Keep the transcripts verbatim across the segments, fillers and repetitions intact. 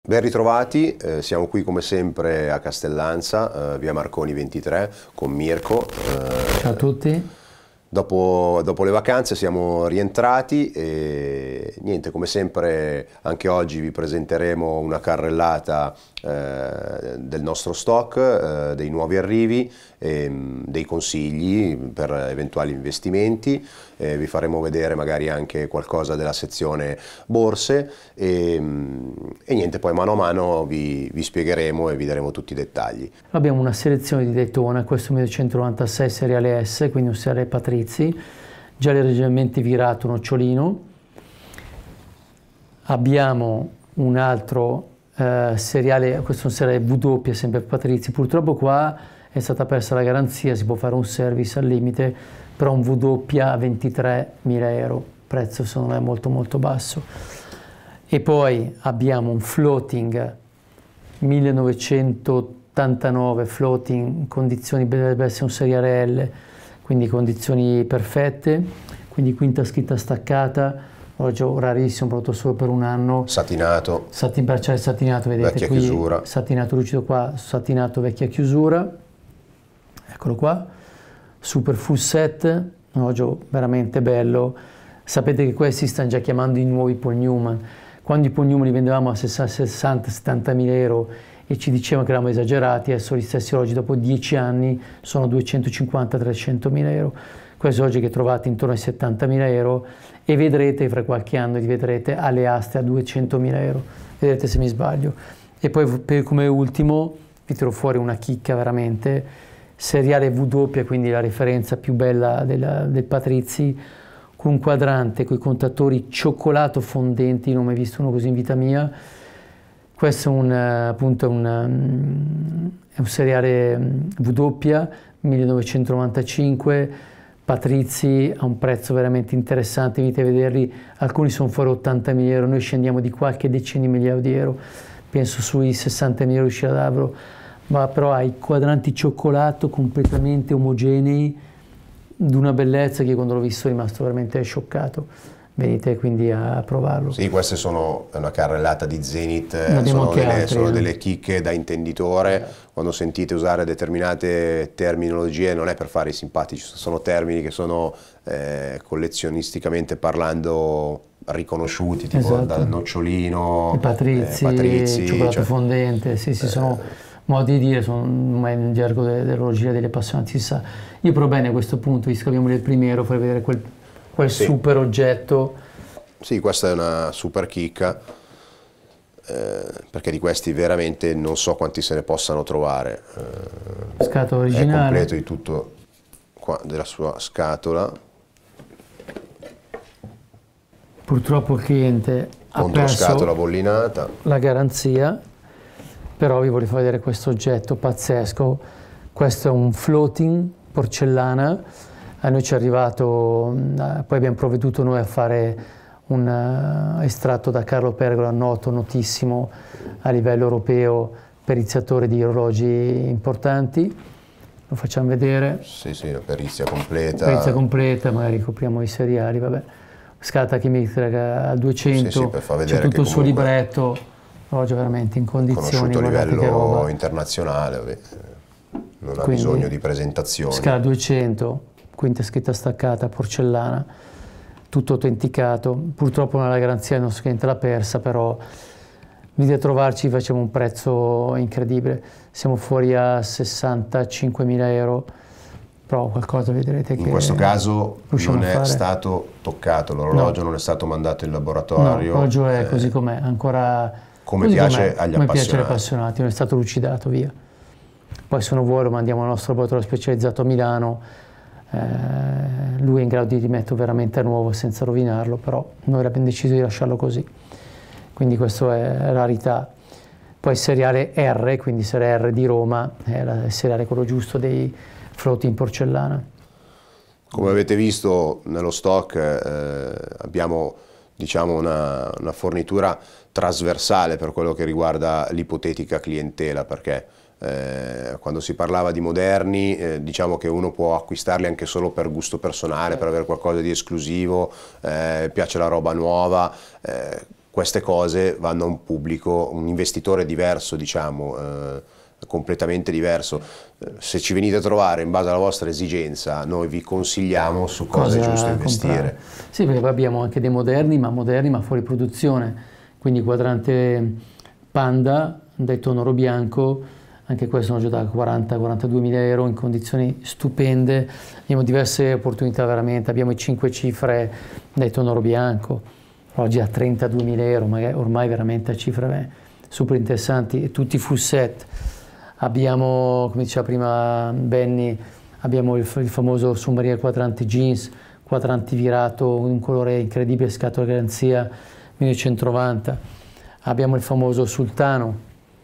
Ben ritrovati, eh, siamo qui come sempre a Castellanza, eh, via Marconi ventitré, con Mirko. Eh, Ciao a tutti. Dopo, dopo le vacanze siamo rientrati e niente, come sempre anche oggi vi presenteremo una carrellata eh, del nostro stock, eh, dei nuovi arrivi, e, dei consigli per eventuali investimenti. Eh, vi faremo vedere magari anche qualcosa della sezione borse e, e niente, poi mano a mano vi, vi spiegheremo e vi daremo tutti i dettagli. Abbiamo una selezione di Daytona, questo millenovecentonovantasei seriale S, quindi un seriale Patrizi, già leggermente virato nocciolino. Abbiamo un altro eh, seriale, questo è un seriale W, sempre Patrizi, purtroppo qua è stata persa la garanzia, si può fare un service al limite, però un W a ventitremila euro, prezzo secondo me molto molto basso. E poi abbiamo un floating millenovecentottantanove, floating in condizioni, dovrebbe essere un seriale L, quindi condizioni perfette, quindi quinta scritta staccata, oggi rarissimo, prodotto solo per un anno. Satinato. Satin, bracciale satinato, vedete vecchia qui, chiusura. Satinato lucido qua, satinato vecchia chiusura, eccolo qua. Super full set, un orologio veramente bello. Sapete che questi stanno già chiamando i nuovi Paul Newman. Quando i Paul Newman li vendevamo a sessanta settanta mila euro e ci dicevano che eravamo esagerati, adesso gli stessi orologi dopo dieci anni sono duecentocinquanta trecento mila euro. Questi orologi che trovate intorno ai settant mila euro e vedrete fra qualche anno li vedrete alle aste a duecento mila euro. Vedrete se mi sbaglio. E poi per, come ultimo vi tiro fuori una chicca veramente. Seriale W, quindi la referenza più bella della, del Patrizi, con un quadrante con i contatori cioccolato fondenti, non ho mai visto uno così in vita mia. Questo è un, appunto, un, è un seriale W, millenovecentonovantacinque, Patrizi a un prezzo veramente interessante, venite a vederli, alcuni sono fuori ottantamila euro, noi scendiamo di qualche decina di migliaia di euro, penso sui sessantamila euro uscirà da Avro. Ma però ha i quadranti cioccolato completamente omogenei, di una bellezza che quando l'ho visto sono rimasto veramente scioccato. Venite quindi a provarlo. Sì, queste sono una carrellata di Zenith, sono delle, altri, sono eh. delle chicche da intenditore. Quando sentite usare determinate terminologie non è per fare i simpatici, sono termini che sono eh, collezionisticamente parlando riconosciuti, tipo Esatto. dal nocciolino, I Patrizi, eh, Patrizi cioccolato cioè, fondente, sì, sì, sono eh, modi di dire, sono nel gergo dell'orologeria degli appassionati, si sa. Io però bene a questo punto, visto che abbiamo il primero, fai vedere quel, quel sì. super oggetto. Sì, questa è una super chicca, eh, perché di questi veramente non so quanti se ne possano trovare. Eh, Scatola originale. È completo di tutto qua, della sua scatola. Purtroppo il cliente ha perso Controscatola bollinata. la garanzia, però vi voglio far vedere questo oggetto pazzesco. Questo è un floating porcellana, a noi ci è arrivato, poi abbiamo provveduto noi a fare un uh, estratto da Carlo Pergola, noto, notissimo a livello europeo, periziatore di orologi importanti. Lo facciamo vedere. Sì, sì, una perizia completa. Perizia completa, magari copriamo i seriali, vabbè. Scala chilometrica al duecento, sì, sì, per far vedere c'è tutto che il suo comunque libretto, orologio veramente in condizioni, conosciuto a guardate che roba. livello internazionale, vabbè, non ha Quindi, bisogno di presentazioni. Scala duecento, quinta scritta staccata, porcellana, tutto autenticato. Purtroppo non ha la garanzia, il nostro cliente l'ha persa, però venite a trovarci, facciamo un prezzo incredibile. Siamo fuori a sessantacinquemila euro, però qualcosa vedrete che in questo caso non è fare. stato toccato, l'orologio no. non è stato mandato in laboratorio. No, l'orologio è eh, così com'è, ancora come così piace com'è, agli come appassionati. piace agli appassionati, non è stato lucidato, via. Poi se uno vuole lo mandiamo al nostro laboratorio specializzato a Milano, eh, lui è in grado di rimetterlo veramente a nuovo senza rovinarlo, però noi abbiamo deciso di lasciarlo così, quindi questo è rarità. Poi il seriale R, quindi seriale R di Roma, è il seriale quello giusto dei flotti in porcellana. Come avete visto nello stock eh, abbiamo diciamo una, una fornitura trasversale per quello che riguarda l'ipotetica clientela, perché eh, quando si parlava di moderni eh, diciamo che uno può acquistarli anche solo per gusto personale, per avere qualcosa di esclusivo, eh, piace la roba nuova, eh, queste cose vanno a un pubblico, un investitore diverso, diciamo, eh, completamente diverso. Se ci venite a trovare in base alla vostra esigenza, noi vi consigliamo su cosa, cosa è giusto investire. Comprare. Sì, perché abbiamo anche dei moderni, ma moderni ma fuori produzione, quindi quadrante Panda, detto Noro Bianco, anche questo sono già da quaranta quarantadue mila euro in condizioni stupende. Abbiamo diverse opportunità veramente, abbiamo i cinque cifre detto Noro Bianco, oggi a trentadue mila euro, magari ormai veramente a cifre super interessanti, e tutti full set. Abbiamo, come diceva prima Benny, abbiamo il, il famoso Submariner quadrante jeans, quadrante virato in un colore incredibile, scatola garanzia millenovecentonovanta. Abbiamo il famoso Sultano,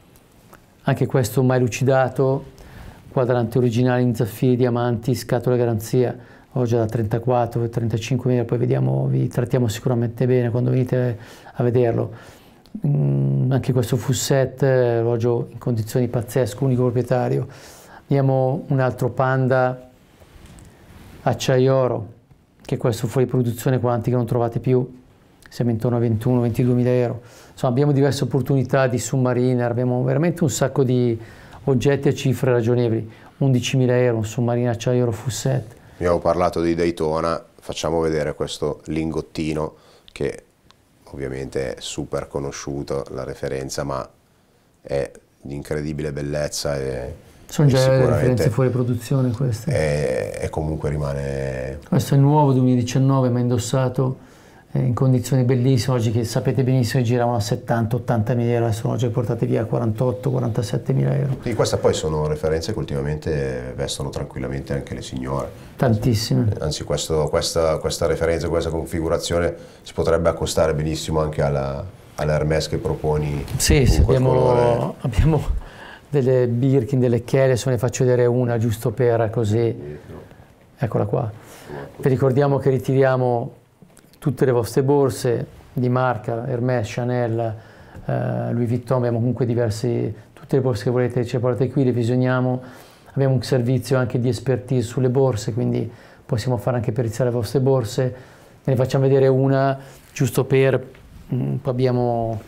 anche questo mai lucidato, quadrante originale in zaffiri, diamanti, scatola garanzia, oggi da trentaquattro trentacinque mila, poi vediamo, vi trattiamo sicuramente bene quando venite a vederlo. Mm, anche questo full set, orologio in condizioni pazzesche, unico proprietario. Abbiamo un altro Panda acciaio oro, che questo fuori produzione quanti che non trovate più, siamo intorno a ventuno ventidue mila euro. Insomma, abbiamo diverse opportunità di Submariner, abbiamo veramente un sacco di oggetti a cifre ragionevoli. undicimila euro un Submariner acciaio oro full set. Abbiamo parlato di Daytona, facciamo vedere questo lingottino che ovviamente è super conosciuto, la referenza, ma è di incredibile bellezza e sono e già le referenze fuori produzione queste. E, e comunque rimane... Questo è nuovo duemiladiciannove, ma indossato eh, in condizioni bellissime. Oggi, che sapete benissimo, giravano a settanta ottanta mila euro, adesso oggi portate via quarantotto quarantasette mila euro. Sì, queste poi sono referenze che ultimamente vestono tranquillamente anche le signore. Tantissime. Anzi, questo, questa, questa referenza, questa configurazione si potrebbe accostare benissimo anche alla, all'Hermès che proponi. Sì, sì, abbiamo, abbiamo delle Birkin, delle Kelly, adesso ne faccio vedere una giusto per così. Eccola qua. Vi ricordiamo che ritiriamo tutte le vostre borse di marca, Hermès, Chanel, eh, Louis Vuitton, abbiamo comunque diversi, tutte le borse che volete ce le portate qui, le visioniamo. Abbiamo un servizio anche di expertise sulle borse, quindi possiamo fare anche periziare le vostre borse. Ve ne facciamo vedere una giusto per, mh, poi abbiamo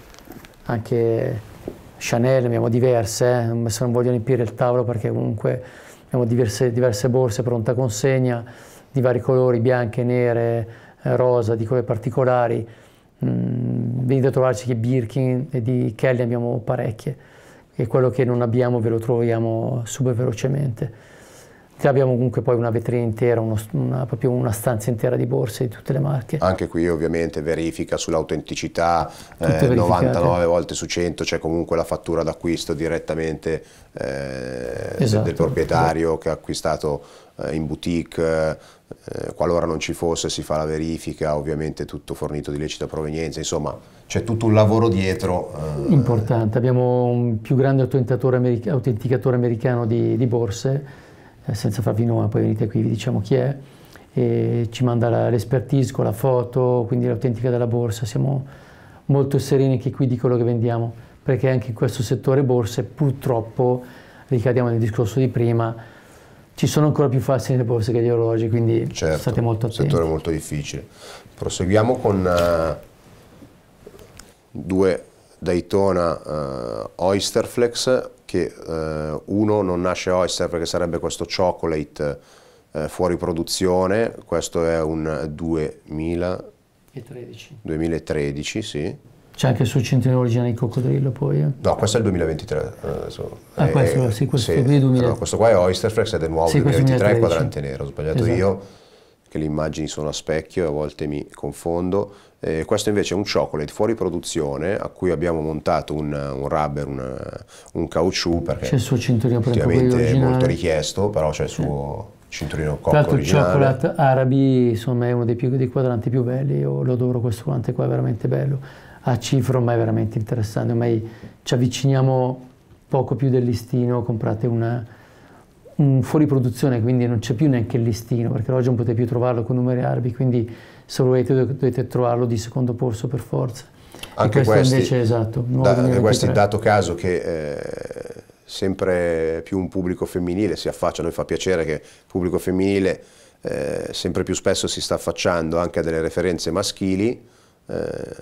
anche Chanel, abbiamo diverse, eh? Adesso non voglio riempire il tavolo perché comunque abbiamo diverse, diverse borse pronta consegna, di vari colori, bianche, nere, eh, rosa, di colori particolari. Mm, venite a trovarci che Birkin e di Kelly abbiamo parecchie, e quello che non abbiamo ve lo troviamo super velocemente. Abbiamo comunque poi una vetrina intera, uno, una, proprio una stanza intera di borse di tutte le marche. Anche qui ovviamente verifica sull'autenticità, eh, novantanove volte su cento c'è comunque la fattura d'acquisto direttamente eh, esatto, del proprietario esatto. che ha acquistato eh, in boutique, eh, qualora non ci fosse si fa la verifica, ovviamente tutto fornito di lecita provenienza, insomma c'è tutto un lavoro dietro. Eh. Importante, abbiamo un più grande autenticatore, americ autenticatore americano di, di borse, senza farvi nome, poi venite qui, vi diciamo chi è, e ci manda l'expertise con la foto, quindi l'autentica della borsa. Siamo molto sereni anche qui di quello che vendiamo, perché anche in questo settore borse purtroppo, ricadiamo nel discorso di prima, ci sono ancora più falsi nelle borse che gli orologi, quindi certo, state molto attenti. È un settore molto difficile. Proseguiamo con uh, due Daytona uh, Oysterflex, che uh, uno non nasce Oyster perché sarebbe questo chocolate uh, fuori produzione, questo è un duemilatredici, duemilatredici sì. C'è anche il suo cinturino originale di coccodrillo poi? Eh? No, questo è il duemilaventitré. Adesso, ah, è, questo, è, sì, questo, sì, duemila... no, questo qua è Oysterflex ed è nuovo, sì, duemilaventitré, quadrante nero, ho sbagliato esatto. io, che le immagini sono a specchio e a volte mi confondo. Eh, questo invece è un chocolate fuori produzione a cui abbiamo montato un, un rubber, un, un caucciù, perché c'è il suo cinturino effettivamente è molto richiesto, però c'è il suo sì. cinturino cocco originale. Il chocolate arabi insomma è uno dei, più, dei quadranti più belli, io lo adoro, questo quadrante qua è veramente bello, a cifra ormai è veramente interessante, ormai ci avviciniamo poco più del listino, comprate una, un fuori produzione, quindi non c'è più neanche il listino, perché oggi non potete più trovarlo con numeri arabi, quindi se volete dovete trovarlo di secondo polso per forza. Anche e questo questi, invece esatto, da, anche questi dato caso che eh, sempre più un pubblico femminile si affaccia, a noi fa piacere che il pubblico femminile eh, sempre più spesso si sta affacciando anche a delle referenze maschili, eh,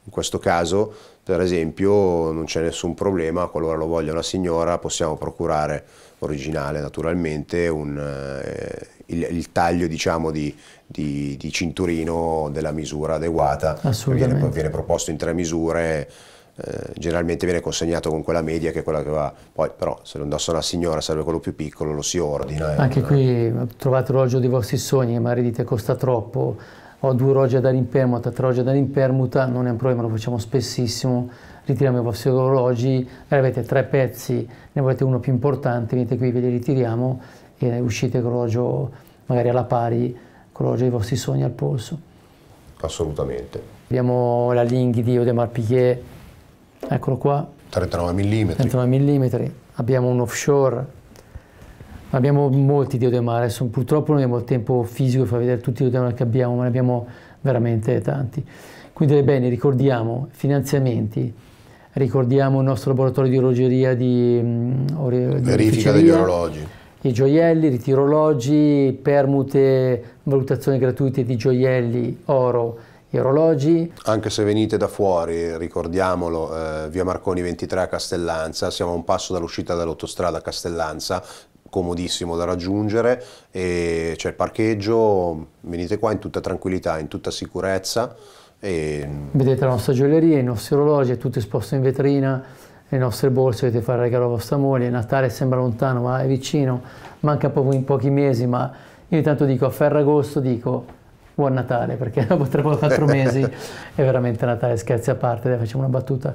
In questo caso, per esempio, non c'è nessun problema, qualora lo voglia una signora, possiamo procurare, originale naturalmente, un, eh, il, il taglio diciamo di, di, di cinturino della misura adeguata. Assolutamente. Viene, viene proposto in tre misure. Eh, generalmente viene consegnato con quella media, che è quella che va, poi però se lo indossa una signora serve quello più piccolo, lo si ordina. Anche una... qui trovate l'orologio dei vostri sogni, che magari dite costa troppo, ho due orologi da dare in permuta, tre orologi da dare in permuta, non è un problema, lo facciamo spessissimo, ritiriamo i vostri orologi, avete tre pezzi, ne volete uno più importante, venite qui, ve li ritiriamo e uscite con l'orologio magari alla pari, con l'orologio dei vostri sogni al polso. Assolutamente. Abbiamo la Linghi di Audemars Piguet, eccolo qua, trentanove millimetri. trentanove millimetri, abbiamo un offshore, abbiamo molti di Audemars, purtroppo non abbiamo il tempo fisico di far vedere tutti gli Audemars che abbiamo, ma ne abbiamo veramente tanti. Quindi bene, ricordiamo finanziamenti, ricordiamo il nostro laboratorio di orologeria di, di verifica degli orologi, i gioielli, ritiro orologi, permute, valutazioni gratuite di gioielli, oro e orologi. Anche se venite da fuori, ricordiamolo, eh, via Marconi ventitré a Castellanza, siamo a un passo dall'uscita dall'autostrada a Castellanza, comodissimo da raggiungere, e c'è il parcheggio, venite qua in tutta tranquillità, in tutta sicurezza. E... vedete la nostra gioielleria, i nostri orologi, è tutto esposto in vetrina, le nostre borse, dovete fare regalo a vostra moglie. Natale sembra lontano ma è vicino, manca proprio in pochi mesi, ma io intanto dico a Ferragosto dico buon Natale, perché dopo tre o quattro mesi è veramente Natale, scherzi a parte, dai, facciamo una battuta.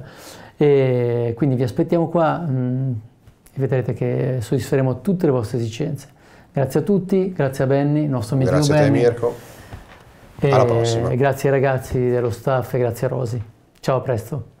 E quindi vi aspettiamo qua mh, e vedrete che soddisferemo tutte le vostre esigenze. Grazie a tutti, grazie a Benny, il nostro mitico Benny. Grazie a te Mirko, alla prossima. E grazie ai ragazzi dello staff e grazie a Rosy. Ciao, a presto.